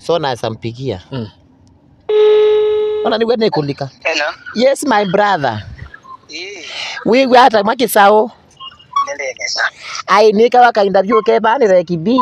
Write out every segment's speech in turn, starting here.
So na sampigia. Ona niwe nekulika. Hello. Yes my brother. Wewe hata mwake sao. Ai nika waka interview ke bani rekibi.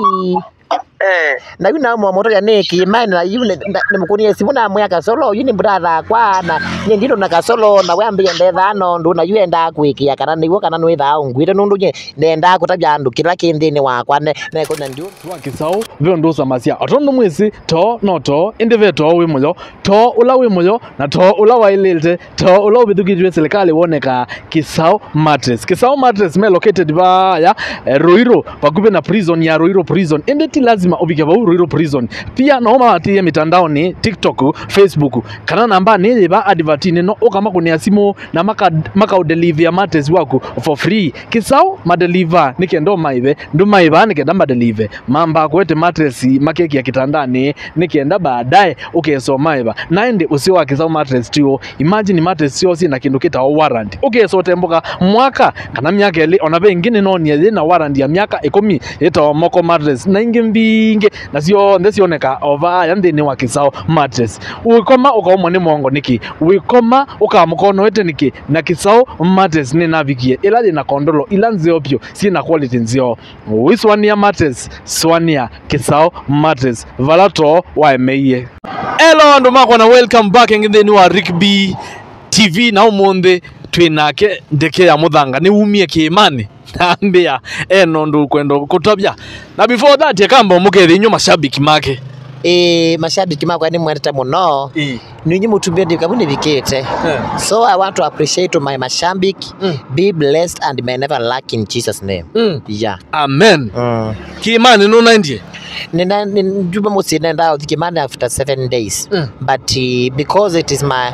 Na yuna mwamoto ya neki mani na yune mkunie simu na mwaka solo yuni brother kwa na ndino na kasolo na wambia ndetha no ndu na yuenda kwikia kana niwo kana nwitha ungwire nundu nye nenda kutabya andu kila kindini wakwa ne kuna ndu wakisau vyo ndo samasia atondo mwisi to no to indeve to wi moyo to ula wi moyo na to ula wailete to ula ubithugirwe serikali woneka Kisau Mattress. Kisau Mattress me located ba ya Ruiru pakuve na prison ya Ruiru prison indeti lazima ubike ba Ruiru prison pia no mawatie mitandao ni TikTok, Facebook kana namba ni ba advertine no ukama kunia simu na maka deliver mattress wako for free. Kisau madeliver nikendo maive ndo maiva nikenda madeliver mamba kwete mattress makeki ya kitandani nikienda baadaye ukesoma maiva naende usio wa Kisau Mattress tio imagine mattress sio na kindu kita warranty ukesote mboka mwaka kana miaka ile ona bengine no ni na warranty ya miaka 10 eta moko mattress na ingi mbinge na sio ndesioneka over yande ni wa Kisau Mattress ukoma ukaumwa ni mongo niki wikoma ukamukono wete niki na Kisau Mattress ni navigie ila na kondolo ila nzio pio si na quality nzio wiswania mattress swania Kisau Mattress valato wa emeye. Hello ndo mako na welcome back in the new Rick B TV na umonde twinake ndeke ya muthanga ni umie kiimani ambia eno ndu kwendo kutobya na before that yakamba mukethi nyu mashabiki make mashabiki makwa ni mwendete muno ninyi mutumbia ndikabune vikete so I want to appreciate my mashabiki be blessed and may never lack in Jesus name yeah amen kiimani nuna ndie nina juba musi nenda ukimani after 7 days but because it is my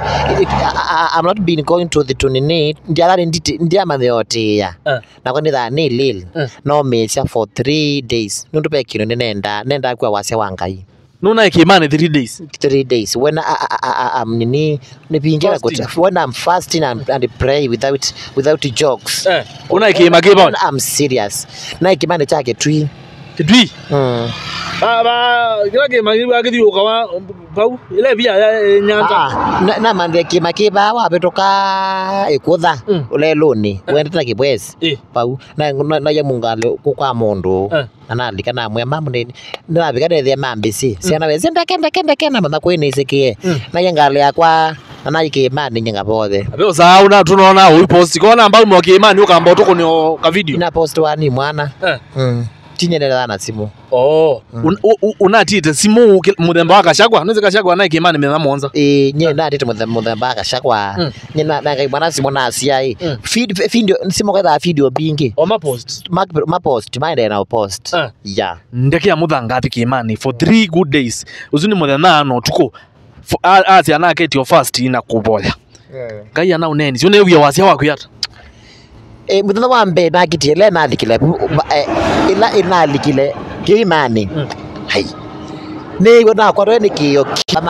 I'm not been going to the tunini ndia mathe yote ya na kwani tha ni lil no mecha for 3 days nundu pe kino nenda kwa wase wangai nuna kiimani 3 days when I'm nini nipingira kota when I'm fasting and pray without jokes una kiimani when I'm serious na kiimani chake tui Kidwi. Ba kila kiimani wakithi ukawa pau ile bia nyanja na mande kimakiba wabetoka ikutha ule loni wenda kibwezi pau na ya mungale kwa mundu analika na mwe mamu ni nabika de mambisi siana wezi ndeke na mama kwene isikie na yangale yakwa na ikimani nyinga bothe abe usauna tunaona uipost kona ambao mwakiimani ukamba utoko ni ka video ina post wani mwana tinyerera na simu unatite simu muthemba wakashagwa neze kashagwa na ikimani mema monza nye natite muthemba wakashagwa nye na kaibana simu na asia video simu kwa video bingi o mapost maende na post yeah ndeke ya muthanga ati kimani for 3 good days uzuni muthena no tuko ati anaketi your fast ina kuboya ngai ana uneni sione uya wasia wako yata muthenya wa mbere nakitile nathikile ila inalikile kiimani hai ni wona kwa ni kiyo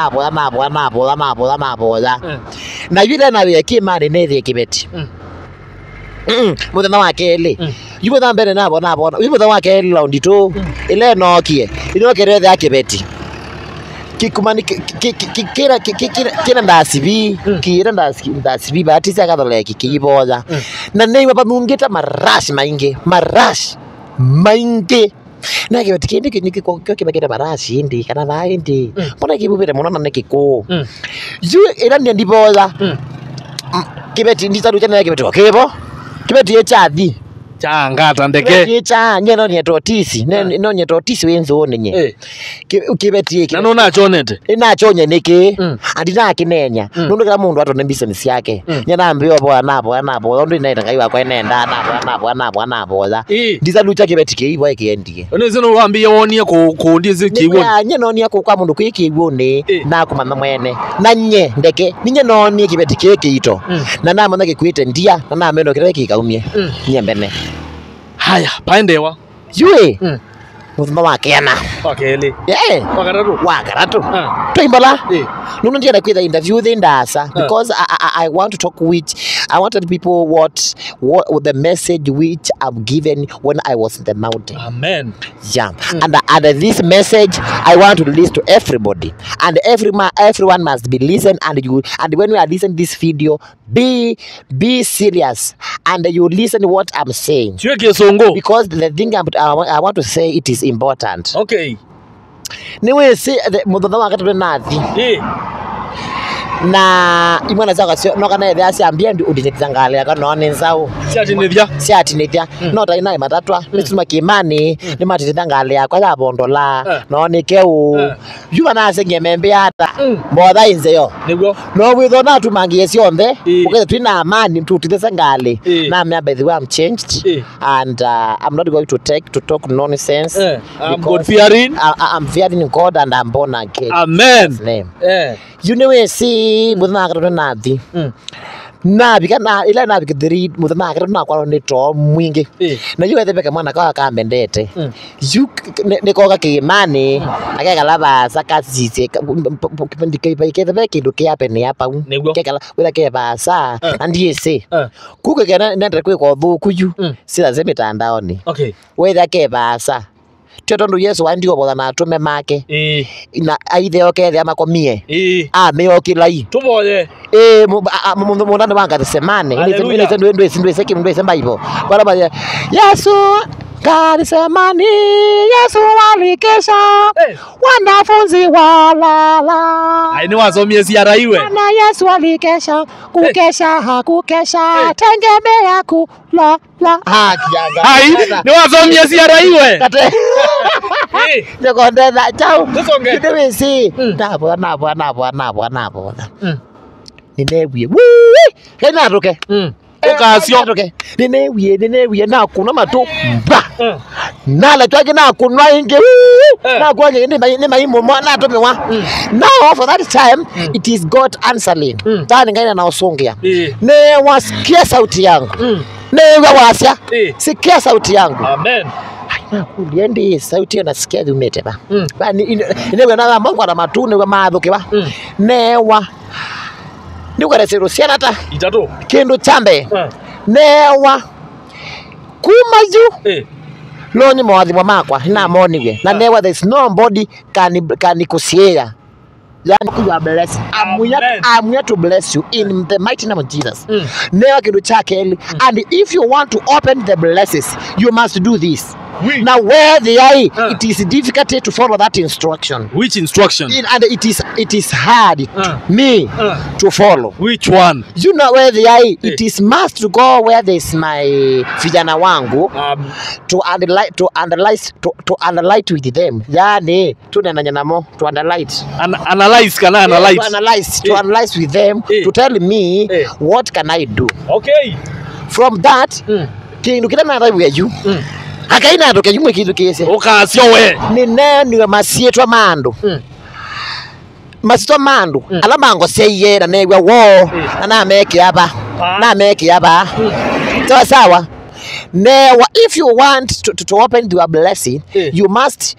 maboya na yule na we kiimani ne thie kibeti muthenya wa keli yuko na mbere nabo yuko muthenya wa keli round 2 ile nokie inokere thia kibeti kikumani kira ndasibi kira ndasibi batisa kadole kikiboza na nei baba mungita marash mainge na kibeti kindi kinyiko kibakira marash indi kana vaindi mbona kibubire muno na kiko yu ira ndiboza kibeti nditarucha na kibeti okebo kibeti echathi changata ndeke cha nyeno ni totisi no ni totisi wenzo nenye kibeti iki na nona chonete ina chonye niki andina kinenya nundu kila mundu atone business yake nyana mbio bwana ndo inaita ngai wako enenda nabo za ndiza lucha kibeti kiibo ikiendie oneze no wambie wonie ku ndize kiwo nyeno ni kwa mundu kwikiwo ni na kumama mwene na nye ndeke ninye no ni kibeti kiki ito na nama na kikwite ndia na nama ndo kile kikaumie nyembene haya paendewa yue muthima wa kena wakeli wagaratu wagaratu Ah. toimbola nuno ndienda kwitha interview the ndasa because I want to talk I want to tell people what the message which I'm given when I was in the mountain. Amen. Yeah. And this message I want to release to everybody, and everyone must be listening. And when we are listening this video, be serious and you listen what I'm saying, because the thing I want to say, it is important. Okay. Niwe si muthona wa gatatu nathi na imwana zaka sio no kana ethia ciambia ndi udinitangale kana no nzau ciatinithia no ta ina matatwa nisuma kimani ni matitangale akwa ya bondola no nikeu yuma na senge membe ata mbotha inze yo no withona tumangie cionthe ukethe twina amani tutithe ngale na me by the way I'm changed and I'm not going to talk nonsense. I'm God fearing. I'm fearing God and I'm born again. Amen. You know we see muthana gatatu nathi na bikana ila na bikithiri muthana gatatu na kwa ni to mwingi na yu ethebeka mwana kwa kamendete yu nikoga kimani akegala basa kasise kipindike ikethebe kindu kiape ni hapa kegala wila ke basa andiese kugekena nenda kwiko thuku yu sila ze mitandaoni wetha ke basa Tondu Yesu wandio botha na atume make na aithe okethe amakomie me okilai tuboye mundani wanga Gethsemane ndwese Bible bara Yesu Gethsemane Yesu walikesha wanafunzi walala aini wasomie ciara iwe na Yesu walikesha kukesha tengemea kula kianga hai ni wasomie ciara iwe Niko ndetha chau Kidewe si Nabo Ninewie Kena roke Ukasio Ninewie na kuna matu Nala chwaki na kunwa inge na kwa ni maimo na tomewa now for that time it is God answering tani ngaina na osongea ne wasikia sauti yangu ne wasia sikia sauti yangu amen Kuliendi sauti nasikia dhumete ba bani inewe na mambo na matune wa mathuke ba newa nikore sirusiana ta itatu kindu chambe newa kumaju loni mwathimo makwa na moniwe na newa there is nobody can kusiea yani you are blessed. I'm here to bless you in the mighty name of Jesus. Never kindu chake and if you want to open the blessings you must do this. Now where they are, it is difficult to follow that instruction. Which instruction? And it is hard me to follow. Which one? You know where they are. It is must to go where there is my vijana wangu to analyze with them. Yani tunananya namo to analyze. To analyze with them to tell me what can I do. Okay. From that, kindu kila na we you. Akaina ndoke yumwe kindu kese ukasio we ni nani masietwa mandu masitwa mandu alamango seyera newe wo na meke aba sawa newa if you want to open your blessing you must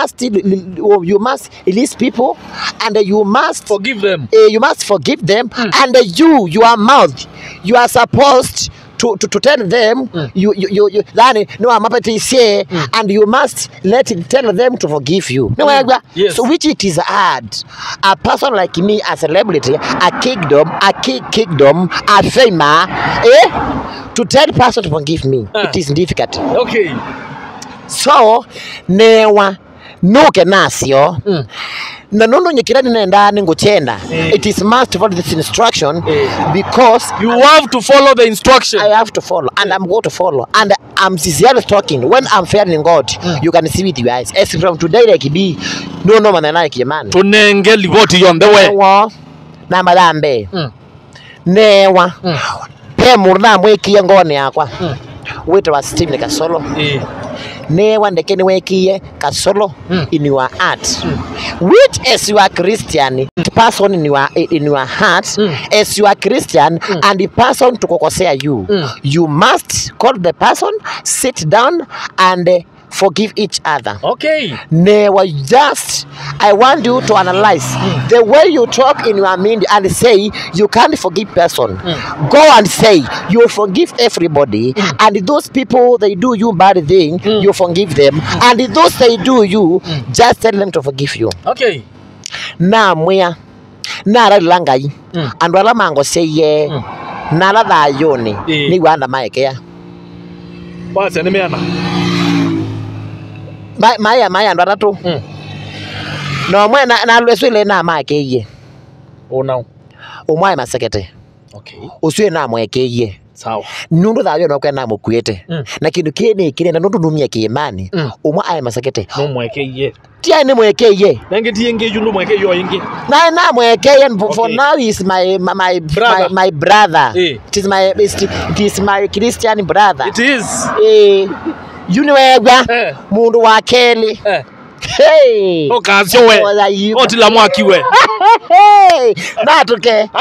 release people and you must forgive them and your mouth you are supposed to tell them you no amapatise and you must tell them to forgive you. Yes. So which it is hard. A person like me, a celebrity, a kingdom, a famer, to tell person to forgive me, it is difficult. Okay. So newa nuke nasio na nono nyekirani nenda nguchenda it is must follow this instruction because you have to follow the instruction. I have to follow and I'm going to follow and I'm sincerely talking when I'm fearing in God you can see with your eyes as from today like be no man like man tunenge livoti on the way na madambe newa pe murna mwekie ngone yakwa wito wa Steve Kasolo newa ndekeni wekie Kasolo in your heart which as you are Christian person in your heart as you are Christian and the person to kokosea you you must call the person sit down and forgive each other. Okay. Never just, I want you to analyze the way you talk in your mind and say you can't forgive person. Go and say you forgive everybody, and those people they do you bad thing, you forgive them, and those they do you, just tell them to forgive you. Okay. Na mwea na langai and wala mango say ye na la da yoni ni wanda maekea basi nimeana maya ndo tatu no mwe na lweswile na maekeye ona umwae masekete. Okay. Uswe na mwekeye sawa nundu thayo no kwena mukuete na kindu kini kine na nundu numia kiimani umwa ai masekete no mwekeye tia ni mwekeye nange tienge yundu mwekeye yo ingi na mwekeye for now is my brother. It is my Christian brother. It is uniwegwa mundu wa keli hey okazyo we otila mwaki we hey natuke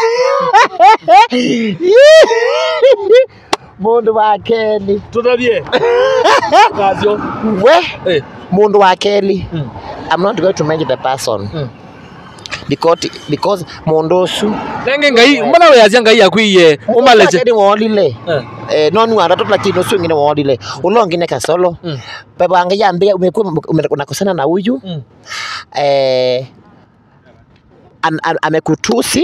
mundu wa keli tutavye okazyo we mundu wa keli. I'm not going to mention the person because mundu su nange ngai mbona we yazia ngai yakwiye umaleje ni wolile nonu anda tutla kino su ngine wolile ulongine kasolo baba anga yambia umekuwa unakosana na huyu amekutusi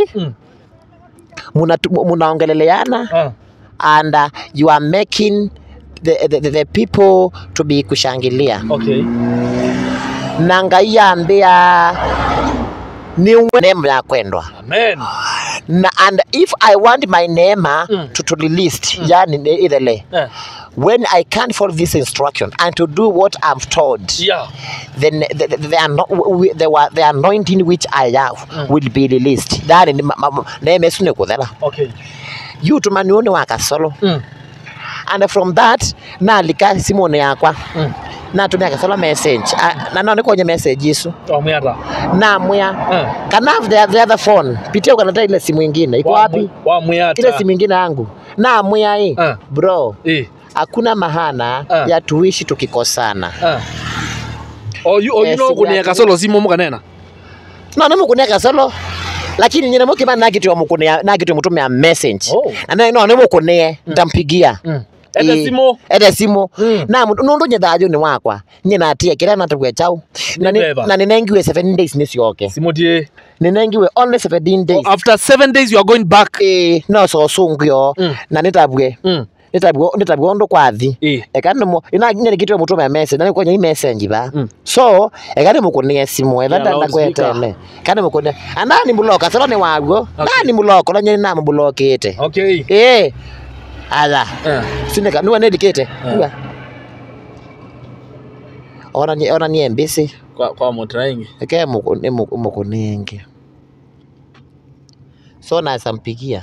munaongeleleana and you are making the people to be kushangilia. Okay. Nanga yambia ni name ya kwendwa. Amen. And if I want my name to the list, yani idele. When I can't follow this instruction and to do what I'm told, then the anointing which I have will be released. That name is okay. You to manuone wakasolo. And from that, na lika simone yakwa. Na tumia kasolo message. Na naone kwenye message Yesu. Na mwea. Can have the other phone. Pitia ukanata ile simu nyingine. Iko wapi? Ile simu nyingine yangu. Na mwea bro. Hakuna mahana ya tuishi tukikosana. You know kunia kasolo simu mukanena. No, nemo kunia kasolo. Lakini nyine mukima na kitu mukunia na kitu mutumia message. Na no nemo kunia ndampigia. Ede simo na nundu nyethajo ni wakwa nyina atia kira na tugwe chao na ninengiwe 7 days ni sioke simo die ninengiwe only 17 days. After 7 days you are going back no so sungyo na nitabwe nitabwe ondo kwathi ekani mo ina nyine kitu mutume message na kwenye message ba so ekani mukunie simo ethanda kwetene kana mukunie anani muloka sala ni waguo nani muloka na nyine na mbulokete. Okay. Ala. Sineka nuwa nedikete. Ona ni mbisi kwa motraingi. Eke muko ningi. So na sampigia.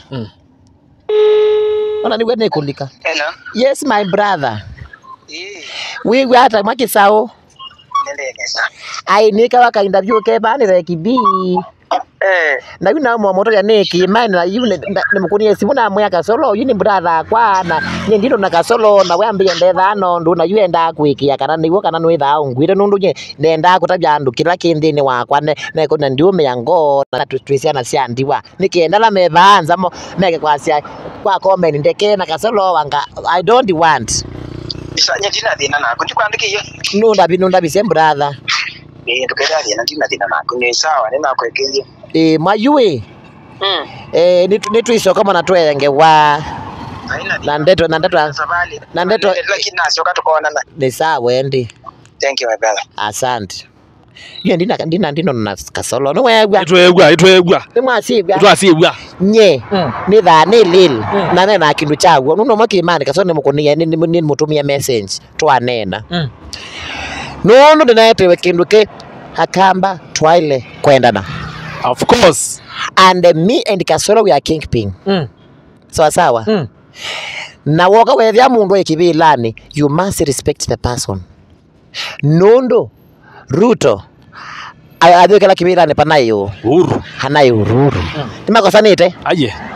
Ona ni wene kulika. Hello. Yes my brother. We hata makisao. Nendegesa. Ai nika waka interview ke bani rekibi. Na yuna mwamoto ya neki imani na yune nimukunie simu na mwaka solo yuni brother kwa na nyendiro na kasolo na wambia ndetha no ndu na yuenda kwikia kana niwo kana nwitha ungwire nundu nye nenda kutabya andu kila kindi ni wakwa ne ko ndiume yango na twisiana cia ndiwa nikienda la mebanza mo meke kwa cia kwa comment ndeke na kasolo wanga I don't want isanya dina dina na kundi kwandikiye nunda bise brother tukeda dina na kundi sawa nina kwekeje mayue nitu iso kama natwenge wa na ndeto lakini nasio katukona na ni sawa endi. Thank you my brother. Asante. Ye ndino na kasolo no wegwa itwegwa twasibwa nye ni tha ni lil na na kindu chaguo nuno makimani kasolo ni mukunia ni mutumia message twanena no ndinaetewe kindu ke akamba twaile kwendana. Of course. And me and Kasolo we are kingpin. Sawa. Na woka wethia mundu ikibilani, you must respect the person. Nondo Ruto adwekela kibilani panayo Uhuru hanayo Uhuru. Nimakosanite? Aye.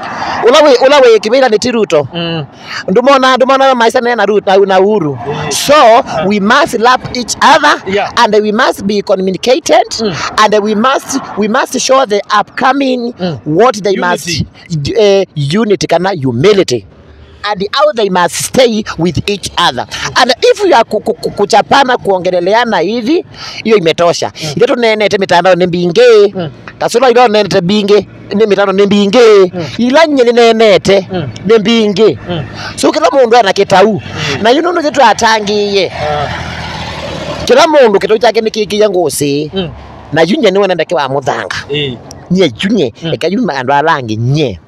ulawe kibira ni Ruto ndumona maisha na Ruto na Uhuru so we must love each other and we must be communicated and we must show the upcoming what they must unity kana humility and how they must stay with each other and if you are kuchapana kuongeleleana hivi hiyo imetosha ile tunenete mitandao ni mbinge tasura ile nenete binge ni mitandao ni mbinge ila nyene nenete ni mbinge so kila mundu ana kitau na you know kitu atangiye kila mundu kitu chake ni kikiya ngosi na yunye ni wenda kiwa muthanga nye junye ekayuma andu alangi nye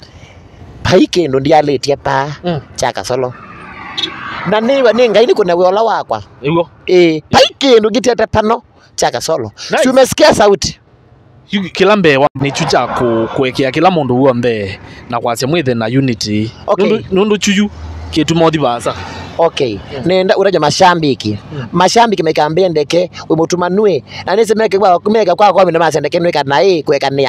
paike ndo ndialetie pa chaka solo na niwa ninga ini kuna wiola wakwa iwo paike ndo gitete pano chaka solo si umesikia sauti kila mbewa ni chucha kuwekea kila mundu wothe na kwasia mwithe na unity nundu chuju kitu modi basa nenda uraja mashambiki mekambia ndeke umutumanue na nisemeke kwa kumeka kwa mina masendeke nweka na kuweka ni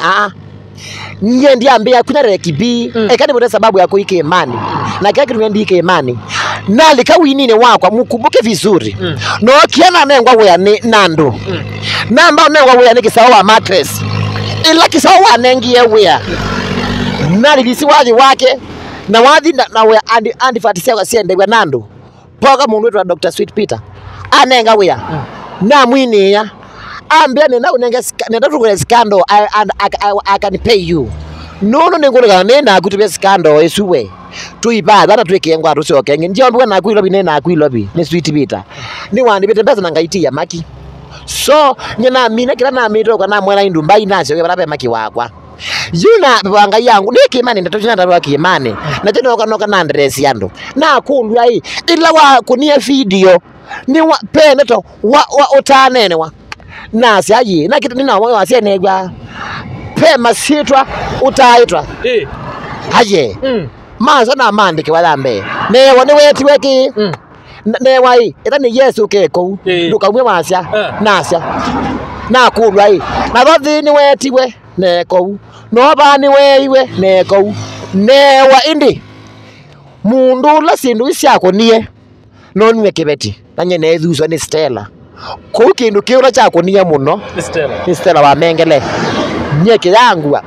nye ndiambia kuna rekibi ekani mwana sababu ya kuike imani na kaki tumeandike imani na likawinine wakwa mukumbuke vizuri no kiana nengwa wea ni nando namba nengwa wea ni kisawa mattress ila kisawa nengie wea na lilisi wazi wake na wazi na wea andifatisia kwa siende wea nando poka mundu wetu wa Dr. Sweet Peter anenga wea na mwini ya ambia nenda unenge nenda tukule scandal and I can pay you no nengona nenda kutubia scandal esuwe tuiba bana twekengwa rusoke ndio mbwa na kuilobi nena kuilobi ni Sweet Peter ni wandi bete pesa ngaitia maki so nyina mina kila na mito kana mwana indu mbai nacho barabe maki wakwa yuna banga yangu nikimani ndatochina ndarwa kimani na tena okanoka na address yando na kundu ai ila wa kunia video ni wa peneto wa utanene wa nasi ayi na kitu nina moyo asie negwa pe masitwa utaitwa aye maza na mandike walambe ne wone weti weki ne wai etani Yesu keko ndukamwe masya nasya na kulwa ai na bathi ni weti we neko no bani weiwe neko newa indi mundu la sindu isyako nie nonwe kibeti nanye nethuso ni Stella ko kindu kiura chako nie muno ni Stella wa mengele nyeke yangwa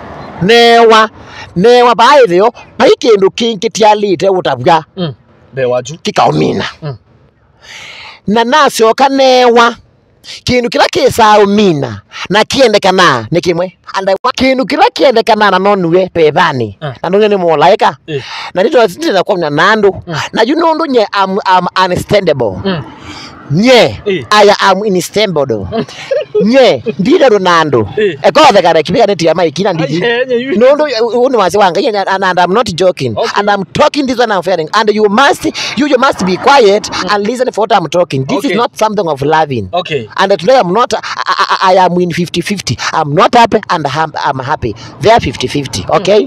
newa baithio pai kindu kinkitialite utabwa bewaju kikaumina na nasyo kanewa kindu kila kisaumina na kiendekana ni kimwe anda kindu kila kiendekana na nonwe pevani na nonwe ni molaika na ndito zitira kwa nandu na you know nye am unstandable nye I am unstandable nye ndira Ronaldo ekothe kare kibika neti ya maikina ndiji no uni wase wanga and I'm not joking and I'm talking this one I'm fearing and you must be quiet and listen for what I'm talking. This is not something of loving and today I'm not I am in 50-50. I'm not happy and I'm happy. They are 50-50 okay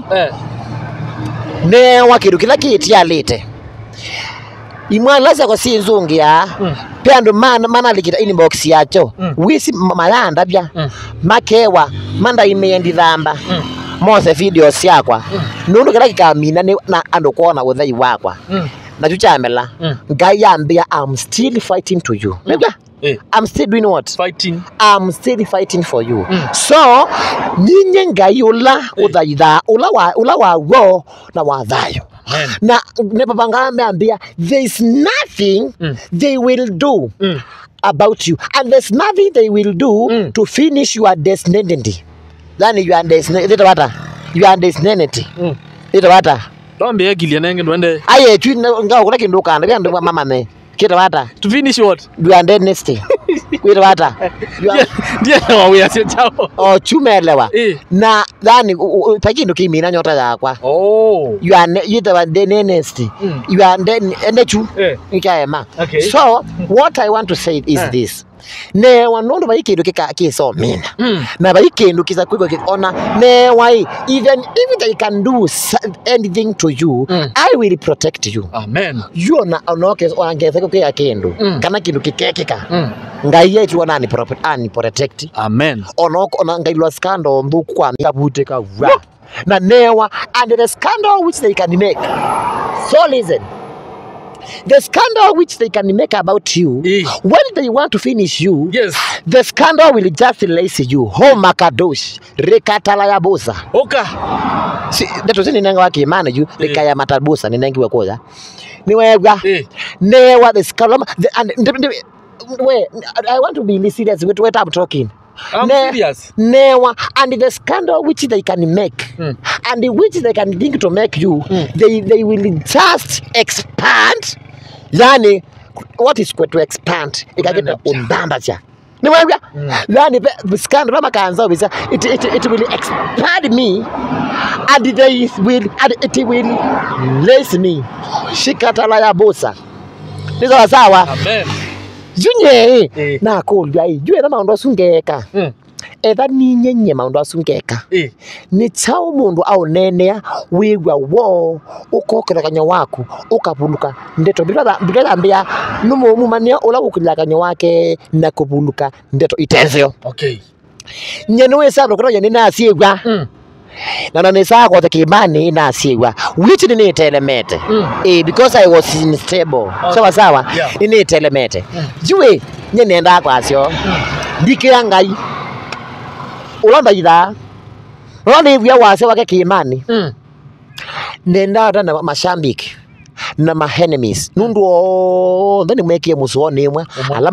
ne wakiru kila kitia lete imwalaza kwa si nzungi ya peando mana likita inbox yacho wisi malanda bya makewa manda imendi dhamba mose videos yakwa nundu kila kikamina na ando kuona uthai wakwa na chuchamela ngayambia I'm still fighting to you I'm still doing what? Fighting. I'm still fighting for you. So, nyinyi ngayula udhaidha ula wa wo na wadhayo. Na nebabanga ameambia there is nothing they will do about you and there's nothing they will do to finish your destiny. Then you are destiny. You are destiny. Ito wata. Don't be agili nenge ndwende. Aye tu ngao kuna kinduka na bya mama ne. Kita wata. To finish what? You are dead nesty. Kita wata. Ndia wa we chao. Oh chumelewa. Na dhani pakindu kimina nyota yakwa. You are dead nesty. You are dead enechu. Ikaema. So what I want to say is this. Ne wanondo bayikindu kiso mina. Na bayikindu kisa kwiko kikona ne wai even if they can do anything to you, I will protect you. Amen. You na onoke ongeze ko ya kindu kana kindu kikekeka. Ngai yetu wana ni protect. Amen. Onoko onangailwa scandal mbuku kwa kabute ka. na newa, and the scandal which they can make. So listen. The scandal which they can make about you, when they want to finish you, the scandal will just release you. Home makadosh, rekatala ya bosa. See, that was in Nanga Kimana, you, Rekaya Matabusa, and Nangi Wakoda. Never the scandal, wait, I want to be serious with what I'm talking. I'm serious. Never, and the scandal which they can make, and which they can think to make you, they will just expand. Yani, what is going to expand? It can get undambaja. Yani, the scandal it will expand me, and it will lace me. Shikatala ya bosa. Nizo sawa. Amen. Junye na kolya jue na maundu asungeka etha ni nyenye maundu asungeka ni chao mundu au nenea wigwa wo ukokera kanya waku ukabuluka ndeto bila mbia numu mumania ola ukilla kanya wake na kubuluka ndeto itenzeo nyene we sabro kro nyene na asiegwa na nisa kwa Kimani na asiwa which ni telemete because I was unstable sawa ni telemete jue nyene nda kwa sio ndikira ngai ulonda ida roni vya wase wake Kimani nenda na mashambiki na ma enemies nundo ndani mweke musuoni imwe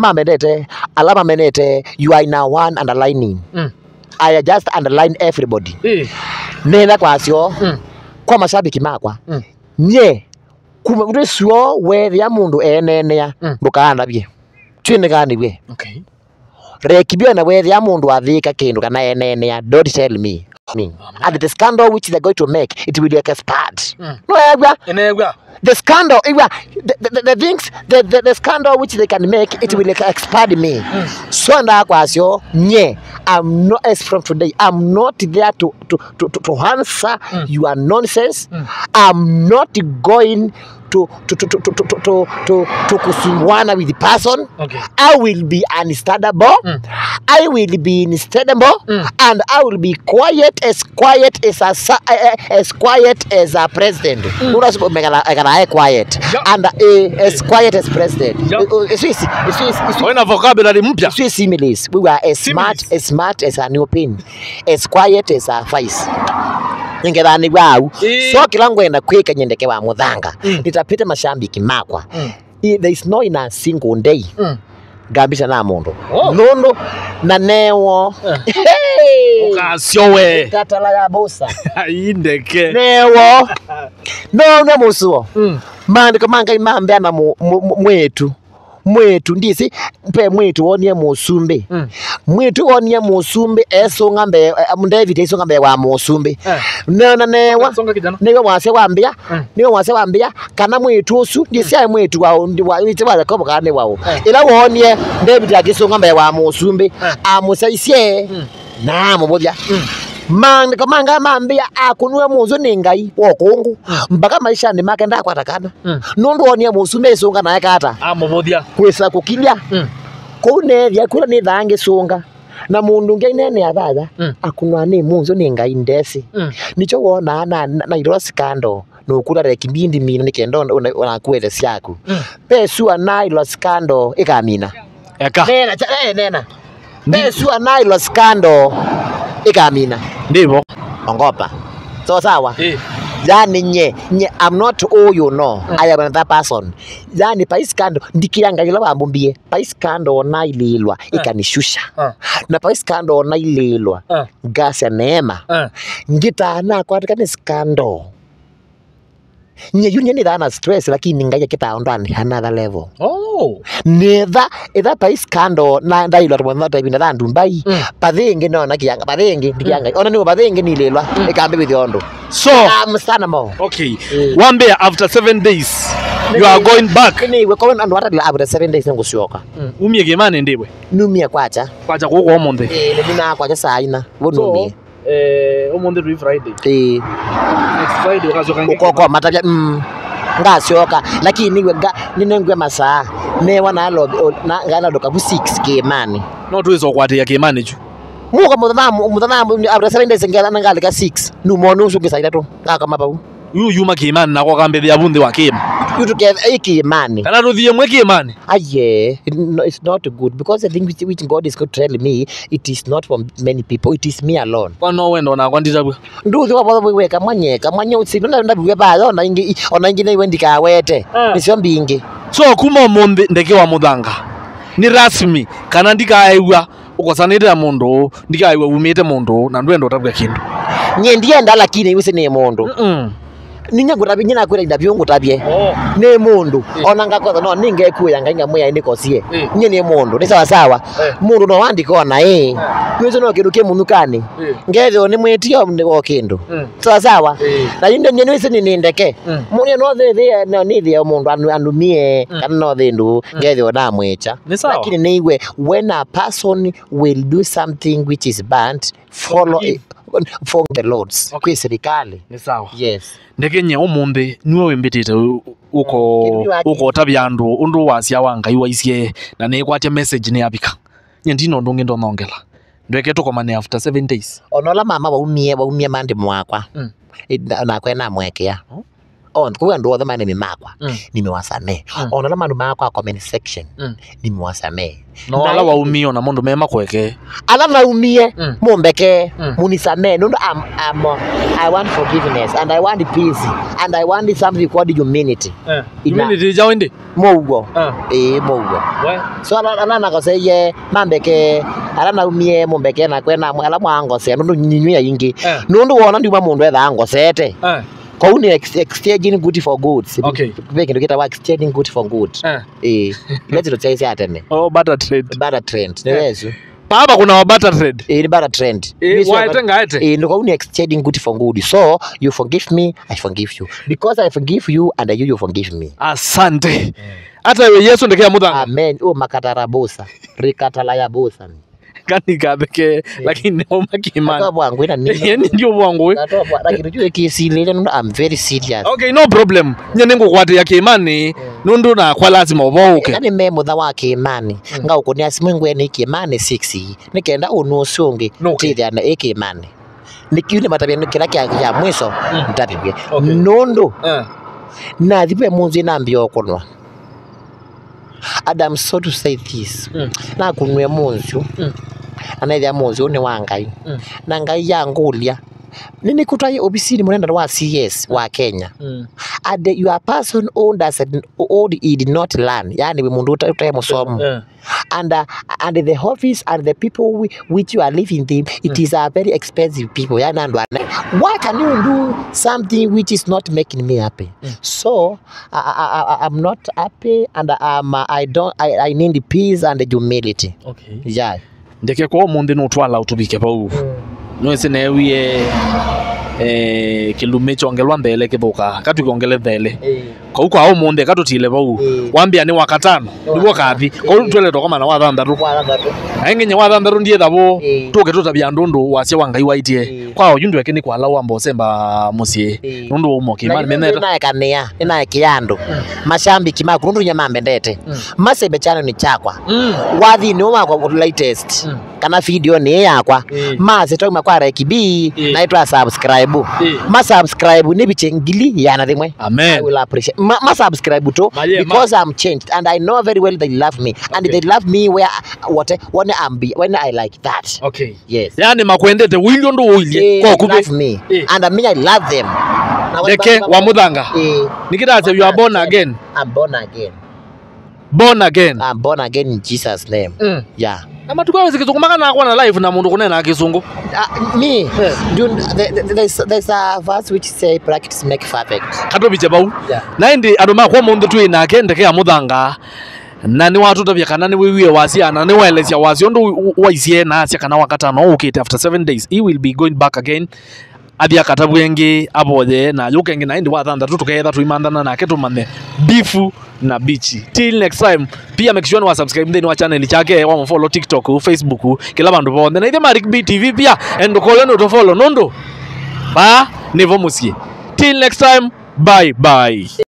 alama menete you are now one underlining I just underline everybody. Nenda kwa sio kwa mashabiki makwa. Nye kumudeswo we ya mundu enenea ndukanda bie. Twine gani bie. Rekibio na we ya mundu athika kindu kana enenea. Don't tell me. And the scandal which they're going to make, it will be expand. No, the scandal, the things, the scandal which they can make, it will expand me. So nye, I'm not as from today. I'm not there to answer your nonsense. I'm not going to kusumwana with the person. I will be unstable. I will be unstable, and I will be quiet as president. Quiet and as quiet as president. When a vocabulary mpya. Similes. We were as smart as a new pin, as quiet as a vice. Ngedani wao so kilango enda kweka nyendeke wa mudhanga nitapita mashambiki makwa there is no in a single day gambisha na mundu nondo na newo ukasyowe katala ya bosa indeke newo no musuo mandiko manga imambe na mwetu ndisi mpe mwetu wonie musumbe mwetu wonie musumbe esonga mbe David esonga mbe wa musumbe nana newa niwe wase wambia kana mwetu osu ndisi ai mwetu wao nditi wale kobo kana wao ila wonie David akisonga mbe wa musumbe amusaisie na mubodya mandiko manga mambia akunwe muzo ningai wokungu mpaka maisha ni make ndakwatakana nundu wonie musumbe esonga naye kata amubodya kwesa kukilya kune vya kula ni dhange songa na mundu ngenene abaga akunwa ni muzo ningai ndesi nicho wona na iro skando no kula rekibindi mina nikendo unakwele syako pesua na ilo skando ikamina eka nena pesua na ilo skando ikamina ndivyo ongopa so sawa yani nye I'm not all you know I am another person yani paiskando ndikiranga ila bambumbie paiskando na ililwa ikanishusha na paiskando na ililwa gasi ya neema ngita na kwa katika skando nye yunye ni dana stress lakini ngaya kita ondani another level neither either paiskando na ndailwa rwanda tabina dandu mbai pathingi no na kiyanga pathingi ndikiyanga ona ni pathingi ni ililwa ikambe bithiondo so msana mo wambia after 7 days you are going back ni we comment and what after 7 days ngusyoka umie Kimani ndiwe numia kwacha kuko omonde ndina kwacha saina bonumie omonde ri Friday next Friday ukazoka ukoko matabya ngasyoka lakini niwe ninengwe masaa newa na lobi na ngana doka bu 6 Kimani no tuizo kwati ya Kimani ju muka muthana after 7 days ngela ngali ka 6 numonu usungi saida tu kama bau yuma Kiimani nako kambethia bunthi wa Kim you get Kiimani kana ruthie mwe Kiimani aye it's not good because the thing which God is telling me it is not for many people, it is me alone. kwa no wendo na kwandita nduthi wa botho weka mwanya utsino na biwe ba ona ingi na wendika wete nicio mbingi so kuma munthi ndeke wa muthanga ni rasmi kana ndikaigua ukosanite na mundu ndikaigua umite mundu na ndwendo tabwa kindu nye ndienda lakini iwise ni mundu ninya ngurabi nyina kwira indabyo ngutabye ne mundu ona ngakotha no ningekuya nganga muya nikosie nye ni mundu ni sawa sawa mundu no wandika ona kwizo no kindu kimunukani ngetho ni mwitio ni kindu sawa sawa na inde nye wise ni ndeke mundu no thithia no ni thia mundu anumie kana no thindu ngetho na mwicha lakini niwe when a person will do something which is bad follow for the lords kwi serikali ni sawa yes ndekenye umundi niwe wimbitite uko tabia andu undu wasia wa Ngai waisie na ni kwatia message ni abika nye ndino ndungi ndonongela ndweke tukomane after 7 days onola mama waumie mandi mwakwa na kwena mwekea kwa ndo othe mane mimakwa nimewasame onola mandu makwa comment section nimewasame no ala waumio na mundu mema kweke ala naumie mumbeke munisame no I want forgiveness and I want peace and I want something called humanity humanity jawindi mougo mougo so ala nakoseye mambeke ala naumie mumbeke na kwena ala mwangose ndo nyinywa ingi nundu wona nduma mundu etha angosete kwa uni exchanging good for good. Okay. Veki ndokita wa exchanging good for good. Let's do chase atene. Barter trade. Barter trend. Newezu. Papa kuna wa barter trade. Ni barter trend. Waitenga ete. Ndo kwa uni exchanging good for good. So you forgive me, I forgive you. Because I forgive you and you forgive me. Asante. Hata Yesu ndekea muthanga. Amen. Makatara bosa. Rikatala ya bosa. Kani kabeke lakini no Kiimani bwangu ina nini yani ndio bwangu lakini tujue kesi ile I'm very serious. Okay, no problem nyene ngukwate ya Kiimani nundu na kwa lazima uboke yani memo tha wa Kiimani nga ukunia simwengwe ni Kiimani 6 nikenda unusungi tithia na Kiimani nikiune matabia kila kya mwiso ntatibie nundu na thipe munzi na mbio konwa Adam so to say this na kunwe munzu anaithia munzu ni wa Ngai na Ngai yangulia nini kutai obisini mwenenda wa CS wa Kenya and you are person owned as old he did not learn yani we mundu utaye musomo and the office and the people which you are living them it is a very expensive people yani and why can you do something which is not making me happy so I'm not happy and I need peace and humility. Okay, yeah ndeke kwa mundi no twala utubike pau no ese newie kilume chongelwa mbele kithuka katukongele thele kwa uko au munde katutile pau wambia ni wakatano niwo kathi kwa twele tokoma na wathandaru aingenye wathandaru ndie thabo tuke tutabia ndundu wasia wa Ngai waitie kwao yundu yake ni kwa lawa mbosemba musie nundu umo Kiimani meneta na kanea ina kiandu mashambiki maku nundu nyama mbendete masebe channel ni chakwa wathi ni wako latest kana video ni yakwa mase twa kwa RKB na itwa subscribe ma subscribe ni bichengili yana thimwe. Amen. I will appreciate ma subscribe to because I'm changed and I know very well they love me and they love me when I like that. Okay, yes, yani makwendete wilio ndo uilie kwa kube love me and I love them. Deke wa muthanga nikita say you are born again. I'm born again. Born again. I'm born again in Jesus name. Yeah. Ama tukaweze kizungumaka na kwa na live na mundu kunena kizungu. Me there's a verse which say practice make perfect. Kato biche bau. Na ndi adoma kwa mundu tu ina kende ke muthanga. Na ni watu tabia kana ni wiwie wasia na ni waelesia wasio ndo waisie na asia kana wakatano ukite after 7 days he will be going back again. Adia katabu yengi abode na yukengi na ndi wathanda tuketha tuimandana na ketu mane bifu na bichi. Till next time, pia make sure wa subscribe ndeni wa channel chake wa follow TikTok, Facebook, kila bandu bonde na ithe Marick B TV pia endo koleno to follow nondo ba nivo musie. Till next time, bye bye.